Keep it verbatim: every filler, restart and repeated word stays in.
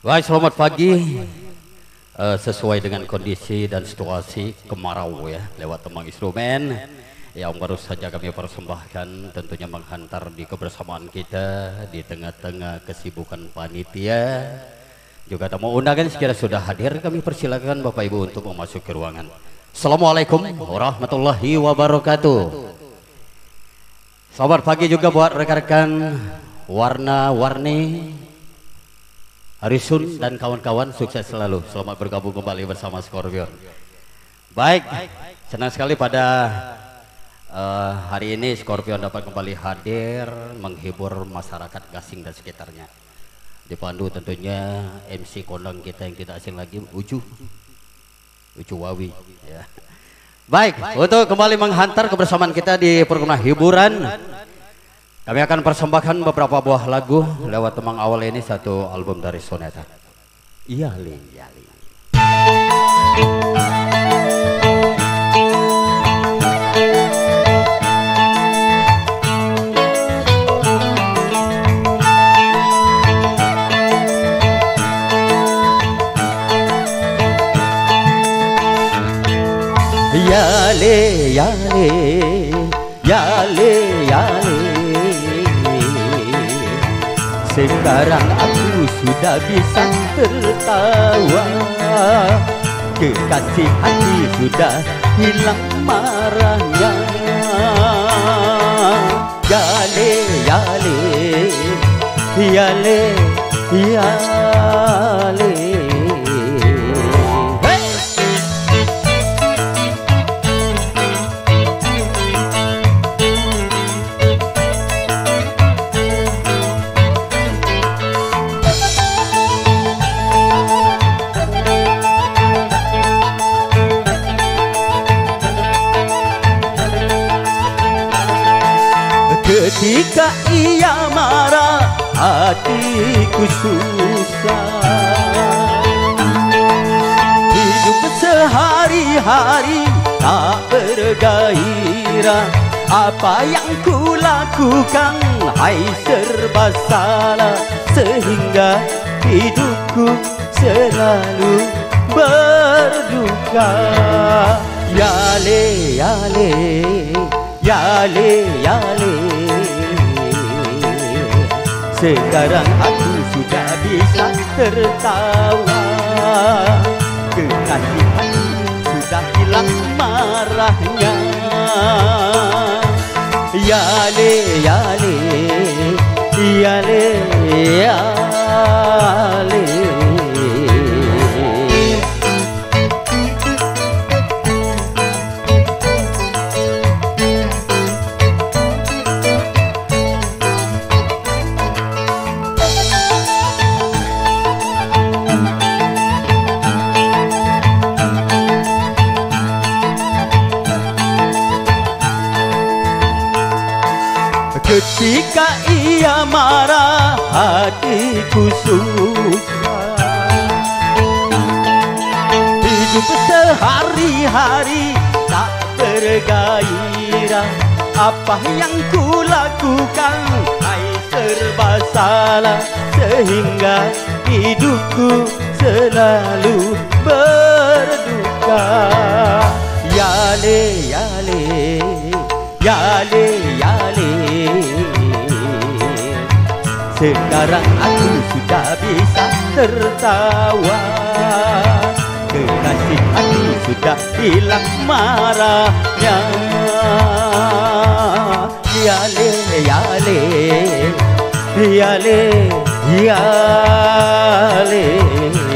Baik, selamat pagi. Uh, sesuai dengan kondisi dan situasi kemarau ya, lewat tembang instrumen yang baru saja kami persembahkan, tentunya menghantar di kebersamaan kita di tengah-tengah kesibukan panitia. Juga tamu undangan sekiranya sudah hadir, kami persilakan Bapak Ibu untuk memasuki ruangan. Assalamualaikum warahmatullahi wabarakatuh. Selamat pagi juga buat rekan-rekan warna-warni, Harisun dan kawan-kawan, sukses selalu. Selamat bergabung kembali bersama Scorpion. Baik, senang sekali pada uh, hari ini Scorpion dapat kembali hadir menghibur masyarakat Gasing dan sekitarnya. Dipandu tentunya M C kondang kita yang tidak asing lagi, Ucu, Ucu Wawi. Ya. Baik, untuk kembali menghantar kebersamaan kita di program hiburan, kami akan persembahkan beberapa buah lagu lewat tembang awal ini, satu album dari Soneta. Iyali, iyali. Yale, yale, yale, yale. Sekarang aku sudah bisa tertawa, kekasih hati sudah hilang marahnya. Yale, yale, yale, yale. Ketika ia marah, hatiku susah. Hidup sehari-hari tak bergairah. Apa yang ku lakukan, hai serba salah, sehingga hidupku selalu berduka. Yale, yale, yale, yale. Sekarang aku sudah bisa tertawa, kekasih hati sudah hilang marahnya. Yale, yale, yale, yale. Ketika ia marah, hatiku susah. Hidup sehari-hari tak bergairah. Apa yang ku lakukan, hai serba salah, sehingga hidupku selalu berduka. Yale, yale, yale, yale. Sekarang aku sudah bisa tertawa, kekasih hati sudah hilang marahnya. Yale, yale, yale, yale.